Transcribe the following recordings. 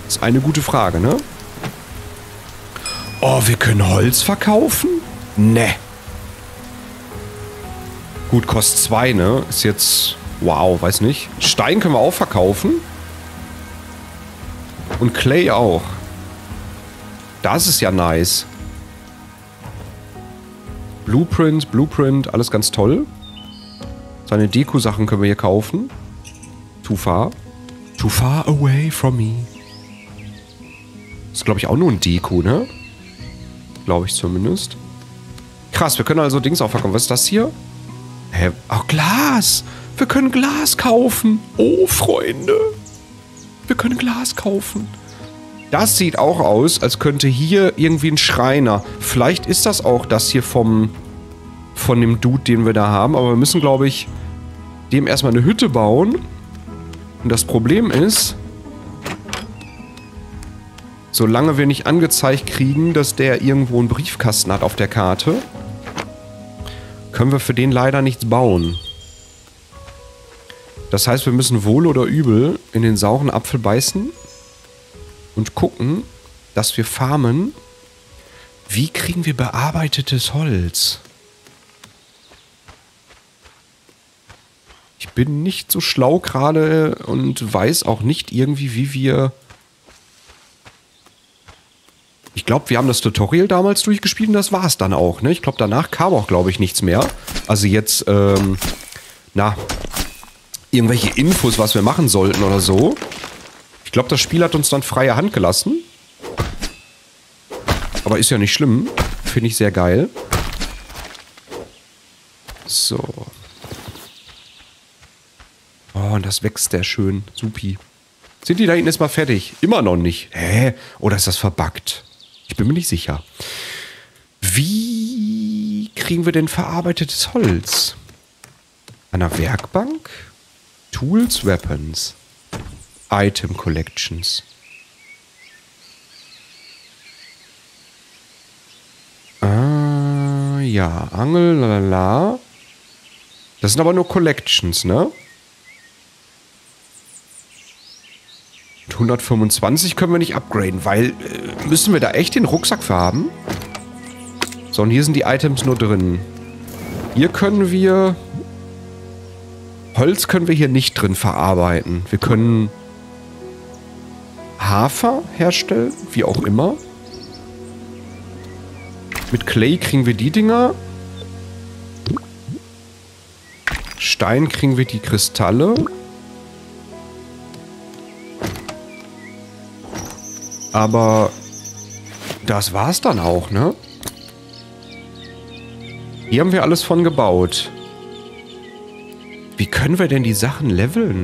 Ist eine gute Frage, ne? Oh, wir können Holz verkaufen? Ne. Gut, kostet 2, ne? Ist jetzt... Wow, weiß nicht. Stein können wir auch verkaufen. Und Clay auch. Das ist ja nice. Blueprint, alles ganz toll. Seine Deko-Sachen können wir hier kaufen. Too far away from me. Ist, glaube ich, auch nur ein Deko, ne? Glaube ich zumindest. Krass, wir können also Dings auch verkaufen. Was ist das hier? Hä? Ach, Glas! Wir können Glas kaufen. Oh, Freunde. Wir können Glas kaufen. Das sieht auch aus, als könnte hier irgendwie ein Schreiner. Vielleicht ist das auch das hier von dem Dude, den wir da haben. Aber wir müssen, glaube ich, dem erstmal eine Hütte bauen. Und das Problem ist, solange wir nicht angezeigt kriegen, dass der irgendwo einen Briefkasten hat auf der Karte, können wir für den leider nichts bauen. Das heißt, wir müssen wohl oder übel in den sauren Apfel beißen und gucken, dass wir farmen. Wie kriegen wir bearbeitetes Holz? Ich bin nicht so schlau gerade und weiß auch nicht irgendwie, wie wir... Ich glaube, wir haben das Tutorial damals durchgespielt und das war es dann auch, ne? Ich glaube, danach kam auch, glaube ich, nichts mehr. Also jetzt, irgendwelche Infos, was wir machen sollten oder so. Ich glaube, das Spiel hat uns dann freie Hand gelassen. Aber ist ja nicht schlimm. Finde ich sehr geil. So. Oh, und das wächst sehr schön. Supi. Sind die da hinten jetzt mal fertig? Immer noch nicht. Hä? Oder ist das verbuggt? Ich bin mir nicht sicher. Wie kriegen wir denn verarbeitetes Holz? An der Werkbank? Tools, Weapons. Item Collections. Ah, ja. Angel, lalala. Das sind aber nur Collections, ne? 125 können wir nicht upgraden, weil müssen wir da echt den Rucksack für haben? So, und hier sind die Items nur drin. Hier können wir... Holz können wir hier nicht drin verarbeiten. Wir können Hafer herstellen, wie auch immer. Mit Clay kriegen wir die Dinger. Stein kriegen wir die Kristalle. Aber das war's dann auch, ne? Hier haben wir alles von gebaut. Wie können wir denn die Sachen leveln?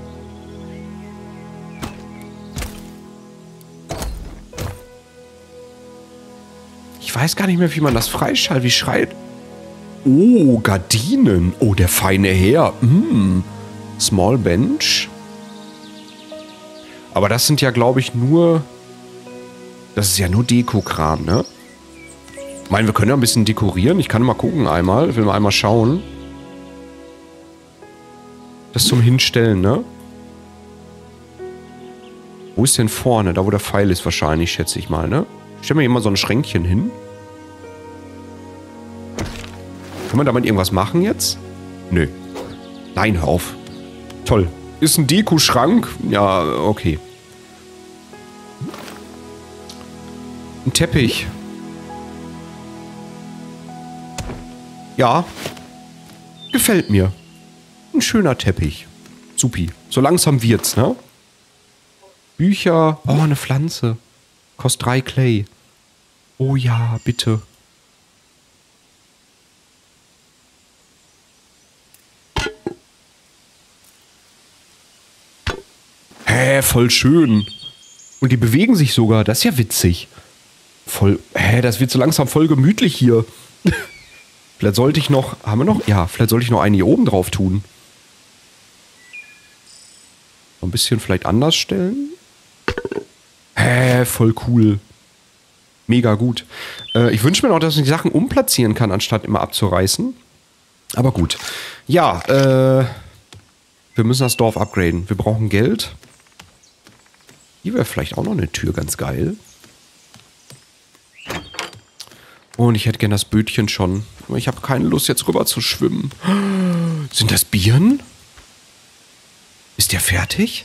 Ich weiß gar nicht mehr, wie man das freischaltet. Wie schreit... Oh, Gardinen. Oh, der feine Herr. Small Bench. Aber das sind ja, glaube ich, nur... Das ist ja nur Deko-Kram, ne? Ich meine, wir können ja ein bisschen dekorieren. Ich kann mal gucken einmal. Ich will mal einmal schauen. Das zum Hinstellen, ne? Wo ist denn vorne? Da, wo der Pfeil ist wahrscheinlich, schätze ich mal, ne? Stellen wir hier mal so ein Schränkchen hin. Können wir damit irgendwas machen jetzt? Nö. Nein, hör auf. Toll. Ist ein Deko-Schrank? Ja, okay. Ein Teppich. Ja. Gefällt mir. Ein schöner Teppich. Supi. So langsam wird's, ne? Bücher. Oh, eine Pflanze. Kostet 3 Clay. Oh ja, bitte. Hä, voll schön. Und die bewegen sich sogar. Das ist ja witzig. Voll. Hä, das wird so langsam voll gemütlich hier. Vielleicht sollte ich noch... Haben wir noch? Ja, vielleicht sollte ich noch einen hier oben drauf tun. Ein bisschen vielleicht anders stellen. Hä, voll cool. Mega gut. Ich wünsche mir noch, dass ich die Sachen umplatzieren kann, anstatt immer abzureißen. Aber gut. Ja, wir müssen das Dorf upgraden. Wir brauchen Geld. Hier wäre vielleicht auch noch eine Tür ganz geil. Und ich hätte gern das Bötchen schon. Aber ich habe keine Lust, jetzt rüber zu schwimmen. Sind das Birnen? Ist der fertig?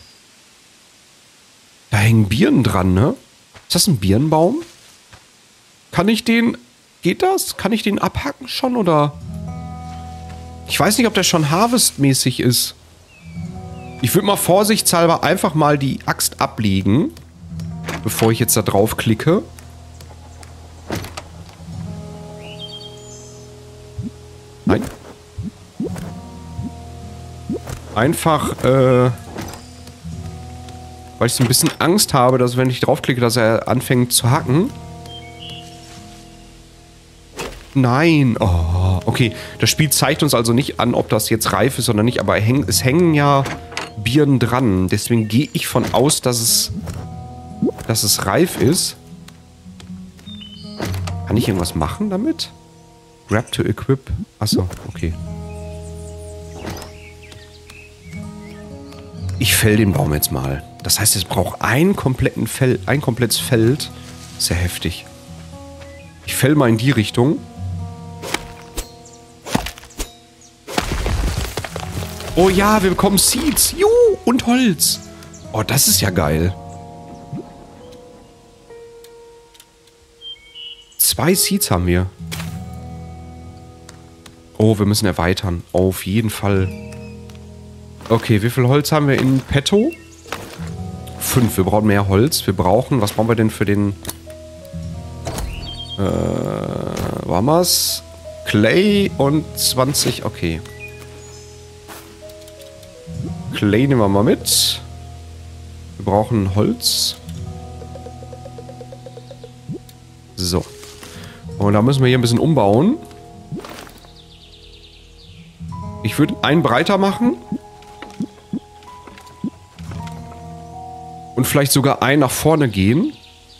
Da hängen Birnen dran, ne? Ist das ein Birnenbaum? Kann ich den... Geht das? Kann ich den abhacken schon, oder... Ich weiß nicht, ob der schon harvestmäßig ist. Ich würde mal vorsichtshalber einfach mal die Axt ablegen, bevor ich jetzt da drauf klicke. Nein. Einfach, weil ich so ein bisschen Angst habe, dass wenn ich draufklicke, dass er anfängt zu hacken. Nein. Oh, okay. Das Spiel zeigt uns also nicht an, ob das jetzt reif ist oder nicht, aber es hängen ja Birnen dran. Deswegen gehe ich von aus, dass es reif ist. Kann ich irgendwas machen damit? Grab to equip. Achso, okay. Ich fäll den Baum jetzt mal. Das heißt, es braucht ein komplettes Feld. Sehr heftig. Ich fäll mal in die Richtung. Oh ja, wir bekommen Seeds. Juhu, und Holz. Oh, das ist ja geil. 2 Seeds haben wir. Oh, wir müssen erweitern. Auf jeden Fall. Okay, wie viel Holz haben wir in petto? 5. Wir brauchen mehr Holz. Wir brauchen... Was brauchen wir denn für den... War wir's? Clay und 20... Okay. Clay nehmen wir mal mit. Wir brauchen Holz. So. Und da müssen wir hier ein bisschen umbauen. Ich würde einen breiter machen. Und vielleicht sogar einen nach vorne gehen.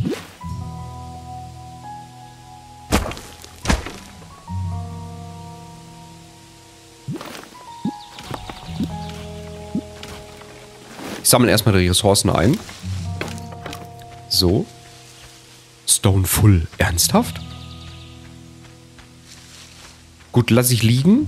Ich sammle erstmal die Ressourcen ein. So. Stone full. Ernsthaft? Gut, lasse ich liegen.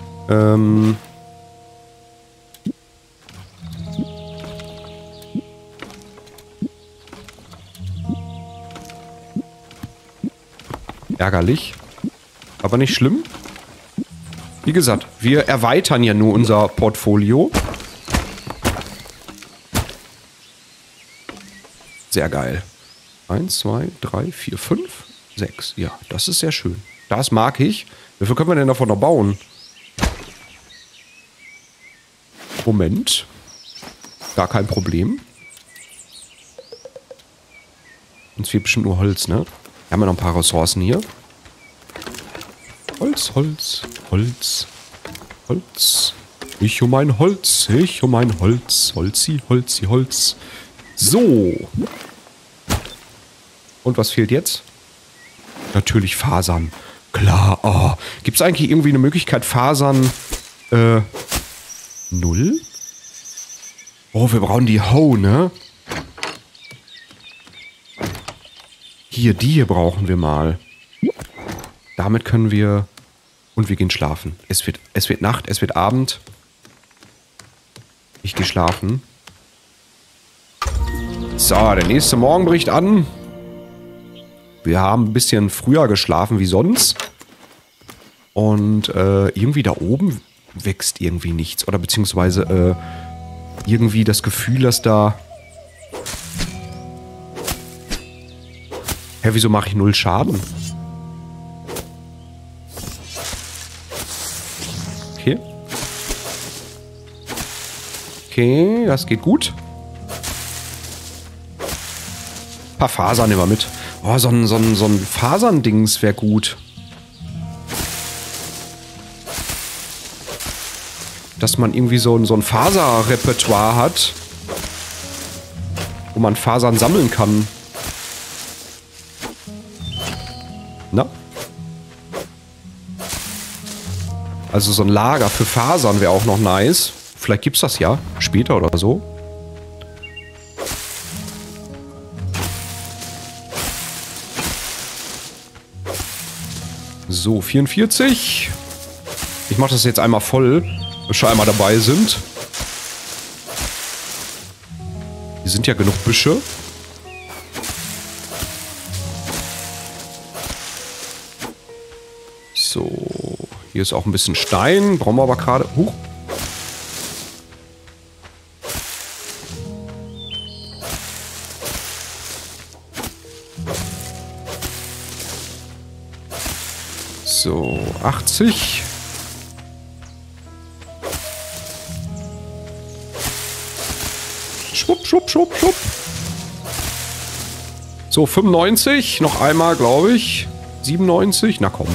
Ärgerlich. Aber nicht schlimm. Wie gesagt, wir erweitern ja nur unser Portfolio. Sehr geil. 1, 2, 3, 4, 5, 6. Ja, das ist sehr schön. Das mag ich. Wie viel können wir denn davon noch bauen? Moment. Gar kein Problem. Uns fehlt bestimmt nur Holz, ne? Wir haben ja noch ein paar Ressourcen hier. Holz, Holz, Holz, Holz. Ich um mein Holz, ich um mein Holz. Holzi, Holzi, Holz. So. Und was fehlt jetzt? Natürlich Fasern. Klar. Oh. Gibt es eigentlich irgendwie eine Möglichkeit, Fasern... 0? Oh, wir brauchen die Hoe, ne? Hier, die hier brauchen wir mal. Damit können wir... Und wir gehen schlafen. Es wird Nacht, es wird Abend. Ich gehe schlafen. So, der nächste Morgen bricht an. Wir haben ein bisschen früher geschlafen wie sonst. Und irgendwie da oben wächst irgendwie nichts. Oder beziehungsweise irgendwie das Gefühl, dass da... Hä, wieso mache ich 0 Schaden? Okay. Okay, das geht gut. Ein paar Fasern nehmen wir mit. Oh, so ein Fasern-Dings wäre gut. Dass man irgendwie so ein Faserrepertoire hat, wo man Fasern sammeln kann. Na? Also so ein Lager für Fasern wäre auch noch nice. Vielleicht gibt's das ja später oder so. So, 44. Ich mache das jetzt einmal voll, wenn wir schon einmal dabei sind. Hier sind ja genug Büsche. So, hier ist auch ein bisschen Stein. Brauchen wir aber gerade... Huch. So, 80. Schwupp, schwupp, schwupp, schwupp. So, 95. Noch einmal, glaube ich. 97. Na komm.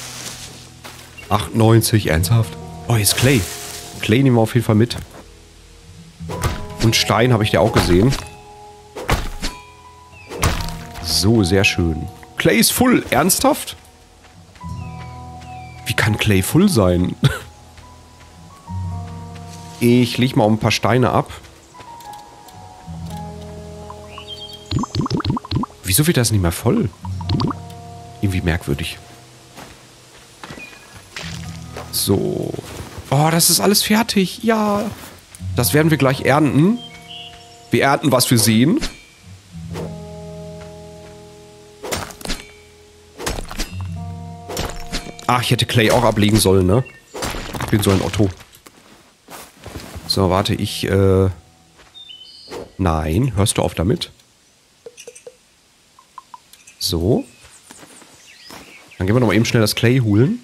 98. Ernsthaft? Oh, jetzt Clay. Clay nehmen wir auf jeden Fall mit. Und Stein habe ich dir auch gesehen. So, sehr schön. Clay ist full. Ernsthaft? Wie kann Clay full sein? Ich leg mal ein paar Steine ab. Wieso wird das nicht mehr voll? Irgendwie merkwürdig. So. Oh, das ist alles fertig. Ja. Das werden wir gleich ernten. Wir ernten, was wir sehen. Ach, ich hätte Clay auch ablegen sollen, ne? Ich bin so ein Otto. So, warte, Nein, hörst du auf damit? So. Dann gehen wir noch mal eben schnell das Clay holen.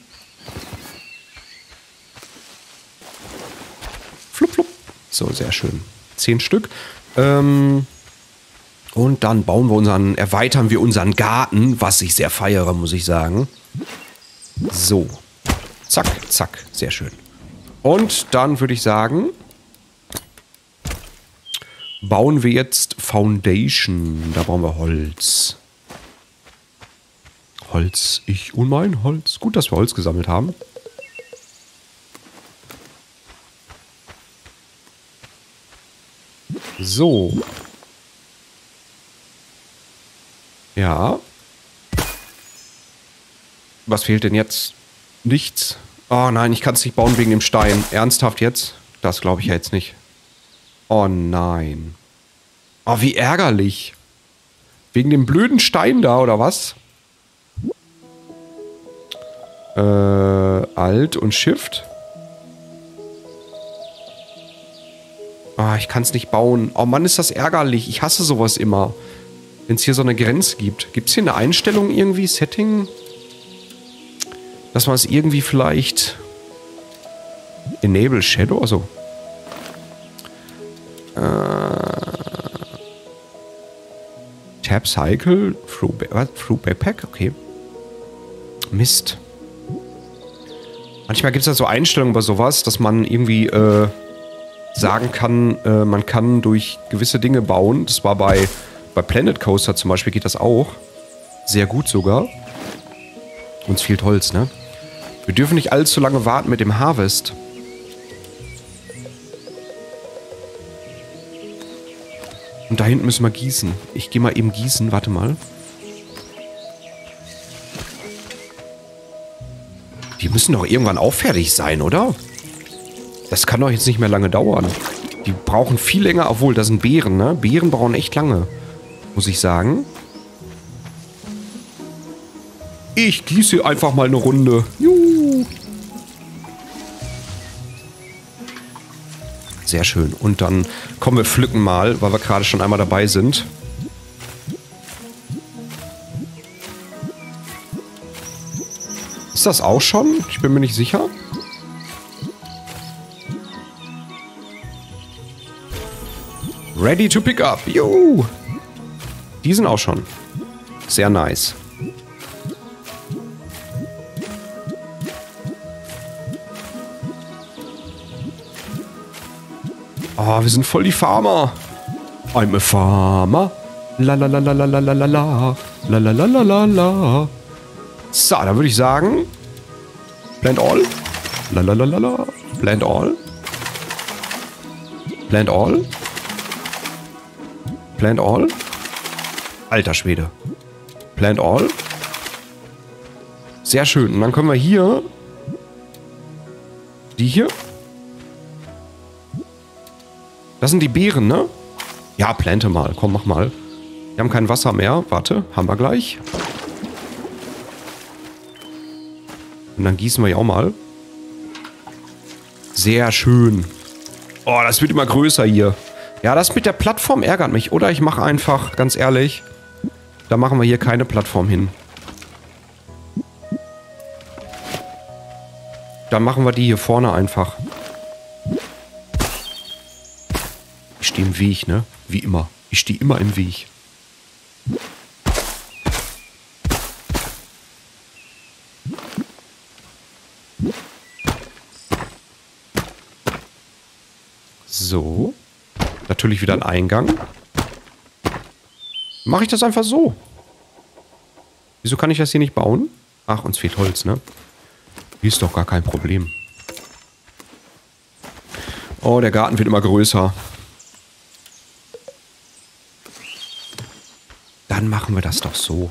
Flupp, flupp. So, sehr schön. 10 Stück. Und dann erweitern wir unseren Garten, was ich sehr feiere, muss ich sagen. So. Zack, zack. Sehr schön. Und dann würde ich sagen, bauen wir jetzt Foundation. Da brauchen wir Holz. Holz. Ich und mein Holz. Gut, dass wir Holz gesammelt haben. So. Ja. Was fehlt denn jetzt? Nichts. Oh nein, ich kann es nicht bauen wegen dem Stein. Ernsthaft jetzt? Das glaube ich ja jetzt nicht. Oh nein. Oh, wie ärgerlich. Wegen dem blöden Stein da, oder was? Alt und Shift. Ah, ich kann es nicht bauen. Oh Mann, ist das ärgerlich. Ich hasse sowas immer. Wenn es hier so eine Grenze gibt. Gibt es hier eine Einstellung irgendwie? Setting? Dass man es irgendwie vielleicht... Enable Shadow? Also... Tab Cycle? Through Backpack? Okay. Mist. Manchmal gibt es ja so Einstellungen bei sowas, dass man irgendwie sagen kann, man kann durch gewisse Dinge bauen. Das war bei Planet Coaster zum Beispiel, geht das auch. Sehr gut sogar. Uns fehlt Holz, ne? Wir dürfen nicht allzu lange warten mit dem Harvest. Und da hinten müssen wir gießen. Ich gehe mal eben gießen, warte mal. Die müssen doch irgendwann auch fertig sein, oder? Das kann doch jetzt nicht mehr lange dauern. Die brauchen viel länger, obwohl, das sind Beeren, ne? Beeren brauchen echt lange, muss ich sagen. Ich gieße einfach mal eine Runde. Juhu. Sehr schön. Und dann kommen wir pflücken mal, weil wir gerade schon einmal dabei sind. Ist das auch schon? Ich bin mir nicht sicher. Ready to pick up. Juhu. Die sind auch schon. Sehr nice. Oh, wir sind voll die Farmer. I'm a farmer. La la la la la la la la la. La la la la la la. So, dann würde ich sagen, plant all. La la la la la. Plant all. Plant all. Plant all. Alter Schwede. Plant all. Sehr schön. Und dann können wir hier... Die hier. Das sind die Beeren, ne? Ja, plante mal. Komm, mach mal. Wir haben kein Wasser mehr. Warte, haben wir gleich. Und dann gießen wir ja auch mal. Sehr schön. Oh, das wird immer größer hier. Ja, das mit der Plattform ärgert mich. Oder ich mache einfach, ganz ehrlich, da machen wir hier keine Plattform hin. Dann machen wir die hier vorne einfach. Ich stehe im Weg, ne? Wie immer. Ich stehe immer im Weg. So. Natürlich wieder ein Eingang. Mache ich das einfach so? Wieso kann ich das hier nicht bauen? Ach, uns fehlt Holz, ne? Ist doch gar kein Problem. Oh, der Garten wird immer größer. Dann machen wir das doch so.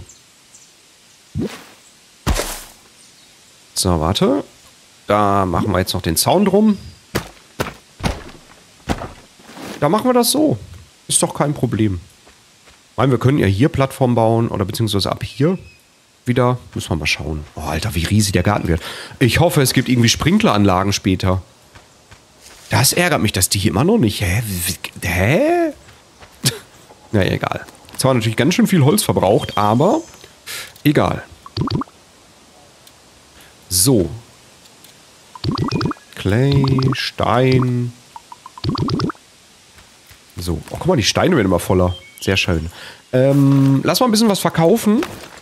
So, warte. Da machen wir jetzt noch den Zaun drum. Da machen wir das so. Ist doch kein Problem. Ich meine, wir können ja hier Plattform bauen oder beziehungsweise ab hier wieder. Müssen wir mal schauen. Oh, Alter, wie riesig der Garten wird. Ich hoffe, es gibt irgendwie Sprinkleranlagen später. Das ärgert mich, dass die hier immer noch nicht... Hä? Naja, egal. Jetzt haben wir natürlich ganz schön viel Holz verbraucht, aber egal. So. Clay, Stein. So. Oh, guck mal, die Steine werden immer voller. Sehr schön. Lass mal ein bisschen was verkaufen.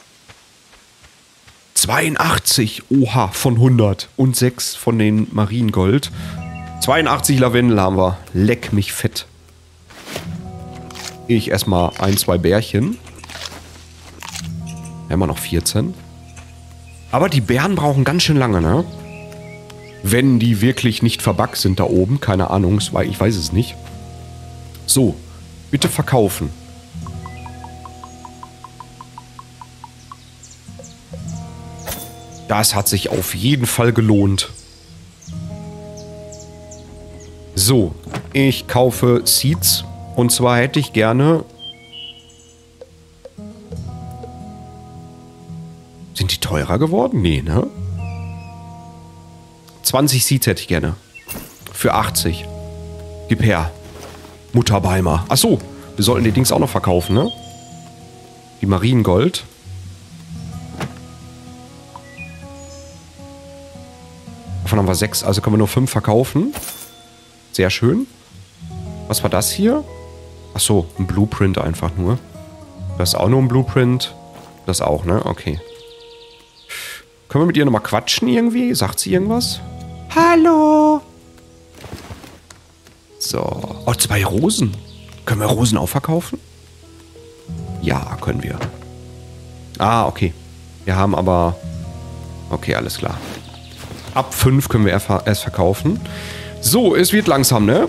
82, oha, von 100 und 6 von den Mariengold. 82 Lavendel haben wir. Leck mich fett. Ich erstmal 1, 2 Bärchen. Wir haben wir noch 14. Aber die Bären brauchen ganz schön lange, ne? Wenn die wirklich nicht verbuggt sind da oben. Keine Ahnung, ich weiß es nicht. So, bitte verkaufen. Das hat sich auf jeden Fall gelohnt. So, ich kaufe Seeds. Und zwar hätte ich gerne... Sind die teurer geworden? Nee, ne? 20 Seeds hätte ich gerne. Für 80. Gib her. Mutterbeimer. Achso, wir sollten die Dings auch noch verkaufen, ne? Die Mariengold. Davon haben wir 6, also können wir nur 5 verkaufen. Sehr schön. Was war das hier? Achso, ein Blueprint einfach nur. Das ist auch nur ein Blueprint. Das auch, ne? Okay. Können wir mit ihr nochmal quatschen irgendwie? Sagt sie irgendwas? Hallo! So. Oh, 2 Rosen. Können wir Rosen auch verkaufen? Ja, können wir. Ah, okay. Wir haben aber... Okay, alles klar. Ab 5 können wir erst verkaufen. So, es wird langsam, ne?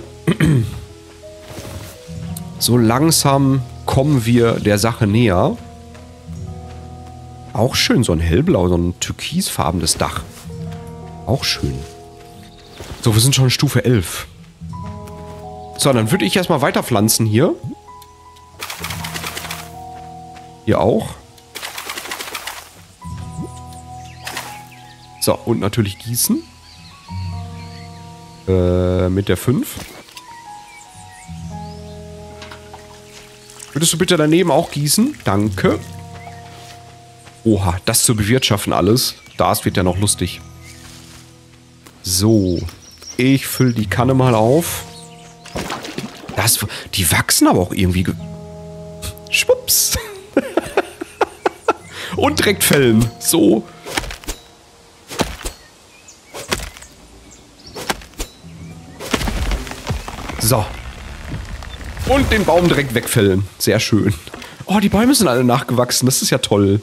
So langsam kommen wir der Sache näher. Auch schön, so ein hellblau, so ein türkisfarbenes Dach. Auch schön. So, wir sind schon Stufe 11. So, dann würde ich erstmal weiterpflanzen hier. Hier auch. So, und natürlich gießen. Mit der 5. Würdest du bitte daneben auch gießen? Danke. Oha, das zu bewirtschaften alles. Das wird ja noch lustig. So. Ich fülle die Kanne mal auf. Die wachsen aber auch irgendwie... Schwupps. Und direkt fällen. So. So. Und den Baum direkt wegfällen. Sehr schön. Oh, die Bäume sind alle nachgewachsen. Das ist ja toll.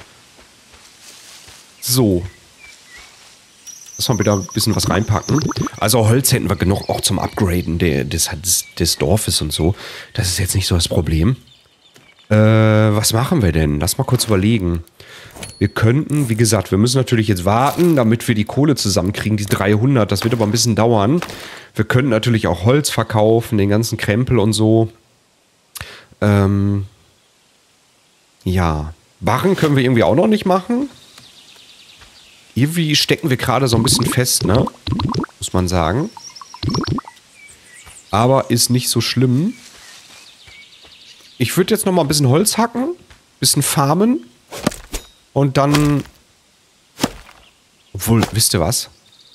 So. Lass mal wieder ein bisschen was reinpacken. Also Holz hätten wir genug auch zum Upgraden des Dorfes und so. Das ist jetzt nicht so das Problem. Was machen wir denn? Lass mal kurz überlegen. Wir könnten, wie gesagt, wir müssen natürlich jetzt warten, damit wir die Kohle zusammenkriegen, die 300. Das wird aber ein bisschen dauern. Wir können natürlich auch Holz verkaufen, den ganzen Krempel und so. Ja. Barren können wir irgendwie auch noch nicht machen. Irgendwie stecken wir gerade so ein bisschen fest, ne? Muss man sagen. Aber ist nicht so schlimm. Ich würde jetzt noch mal ein bisschen Holz hacken. Bisschen farmen. Und dann... Obwohl, wisst ihr was?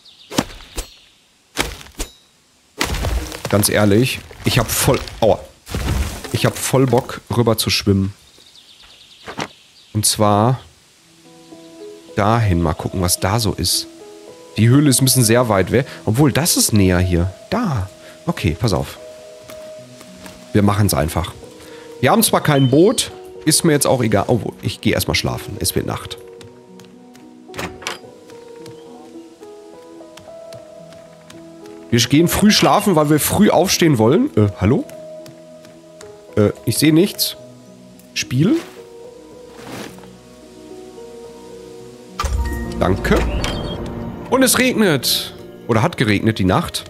Ganz ehrlich, ich habe voll... Aua. Ich habe voll Bock, rüber zu schwimmen. Und zwar... dahin mal gucken, was da so ist. Die Höhle ist ein bisschen sehr weit weg. Obwohl, das ist näher hier. Da. Okay, pass auf. Wir machen es einfach. Wir haben zwar kein Boot, ist mir jetzt auch egal. Oh, ich gehe erstmal schlafen. Es wird Nacht. Wir gehen früh schlafen, weil wir früh aufstehen wollen. Hallo? Ich sehe nichts. Spiel? Danke. Und es regnet. Oder hat geregnet die Nacht.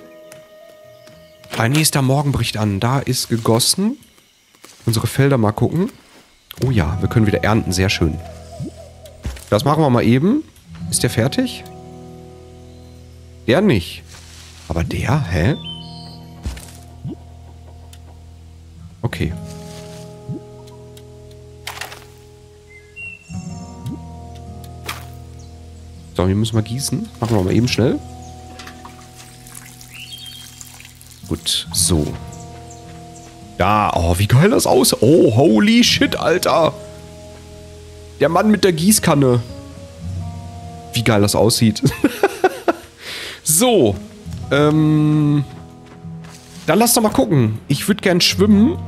Ein nächster Morgenbericht an. Da ist gegossen. Unsere Felder mal gucken. Oh ja, wir können wieder ernten. Sehr schön. Das machen wir mal eben. Ist der fertig? Der nicht. Aber der? Hä? Okay. So, hier müssen wir gießen. Machen wir mal eben schnell. Gut, so. Da, oh, wie geil das aussieht. Oh, holy shit, Alter. Der Mann mit der Gießkanne. Wie geil das aussieht. So. Dann lass doch mal gucken. Ich würde gern schwimmen.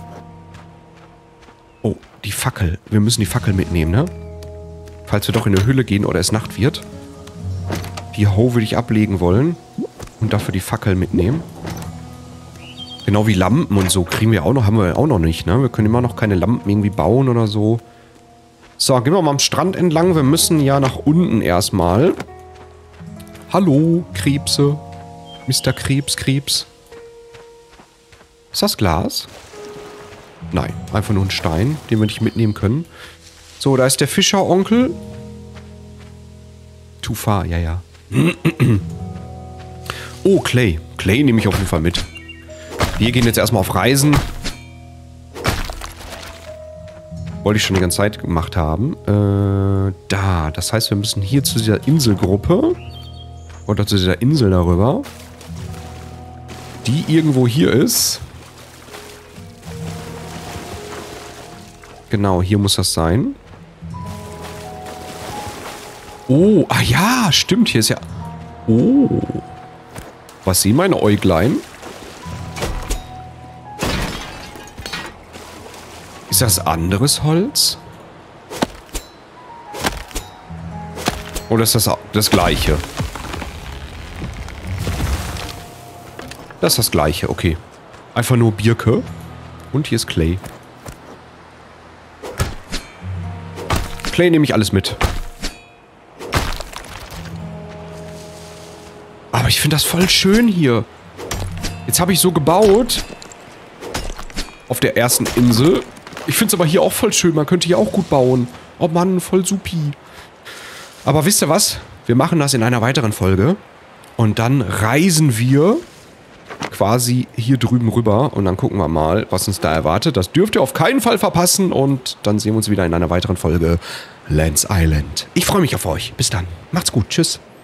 Oh, die Fackel. Wir müssen die Fackel mitnehmen, ne? Falls wir doch in eine Höhle gehen oder es Nacht wird. Die Hoe würde ich ablegen wollen. Und dafür die Fackel mitnehmen. Genau wie Lampen und so kriegen wir auch noch, haben wir auch noch nicht, ne? Wir können immer noch keine Lampen irgendwie bauen oder so. So, gehen wir mal am Strand entlang. Wir müssen ja nach unten erstmal. Hallo, Krebse. Mr. Krebs. Ist das Glas? Nein, einfach nur ein Stein, den wir nicht mitnehmen können. So, da ist der Fischeronkel. Too far, ja. Oh, Clay. Clay nehme ich auf jeden Fall mit. Wir gehen jetzt erstmal auf Reisen. Wollte ich schon die ganze Zeit gemacht haben. Da. Das heißt, wir müssen hier zu dieser Inselgruppe. Oder zu dieser Insel darüber. Die irgendwo hier ist. Genau, hier muss das sein. Oh, ah ja, stimmt, hier ist ja... Oh. Was sehen meine Äuglein? Ist das anderes Holz? Oder ist das das gleiche? Das ist das gleiche, okay. Einfach nur Birke. Und hier ist Clay. Clay nehme ich alles mit. Aber ich finde das voll schön hier. Jetzt habe ich so gebaut. Auf der ersten Insel. Ich finde es aber hier auch voll schön. Man könnte hier auch gut bauen. Oh Mann, voll supi. Aber wisst ihr was? Wir machen das in einer weiteren Folge. Und dann reisen wir quasi hier drüben rüber. Und dann gucken wir mal, was uns da erwartet. Das dürft ihr auf keinen Fall verpassen. Und dann sehen wir uns wieder in einer weiteren Folge Lands Island. Ich freue mich auf euch. Bis dann. Macht's gut. Tschüss.